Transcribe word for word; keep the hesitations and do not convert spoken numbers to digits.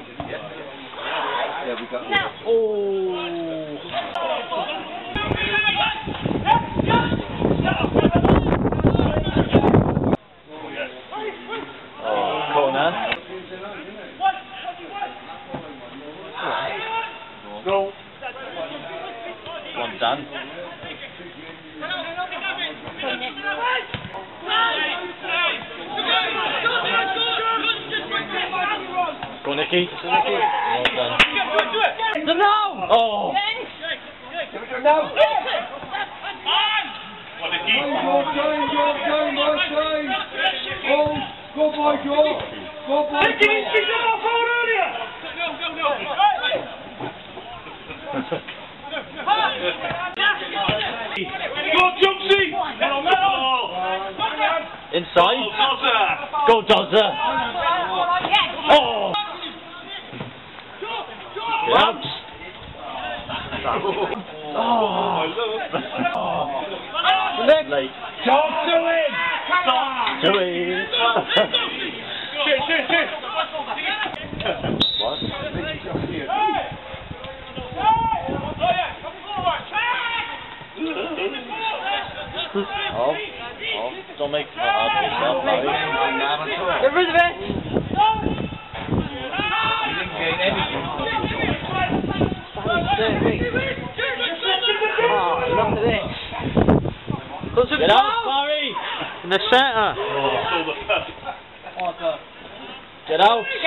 Yeah, we got. Oh. Oh, corner. Go. One done. Go Nicky. Well done. No! Oh! No. What a keep. Your game, your game, my game. Oh, go by Joe. Go by Joe. Go Jumpsy! Inside. Go Dozzer. Oh! Get out. Oh! Oh! Late. Talk to him. To it. What? Oh, oh, don't make it hard for yourself, Barry. Get rid of it! You didn't gain anything. Oh, look at this. Get out, Barry! In the centre! Oh, Get out!